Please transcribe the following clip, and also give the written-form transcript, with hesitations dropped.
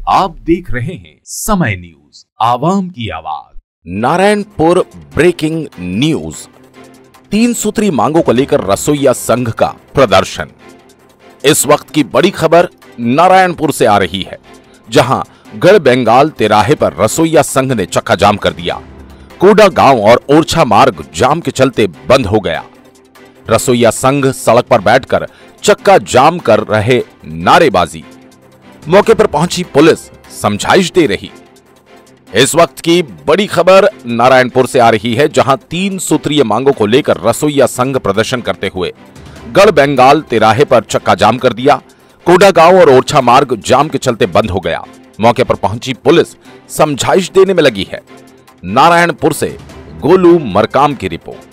आप देख रहे हैं समय न्यूज, आवाम की आवाज। Narayanpur breaking news. 3 सूत्री मांगों को लेकर रसोइया संघ का प्रदर्शन। इस वक्त की बड़ी खबर नारायणपुर से आ रही है, जहां गढ़ बेंगाल तिराहे पर रसोइया संघ ने चक्का जाम कर दिया। कोडा गांव और ओरछा मार्ग जाम के चलते बंद हो गया। रसोइया संघ सड़क पर बैठकर चक्का जाम कर रहे नारेबाजी। मौके पर पहुंची पुलिस समझाइश दे रही। इस वक्त की बड़ी खबर नारायणपुर से आ रही है, जहां 3 सूत्रीय मांगों को लेकर रसोइया संघ प्रदर्शन करते हुए गढ़ बेंगाल तिराहे पर चक्का जाम कर दिया। कोडा गांव और ओरछा मार्ग जाम के चलते बंद हो गया। मौके पर पहुंची पुलिस समझाइश देने में लगी है। नारायणपुर से गोलू मरकाम की रिपोर्ट।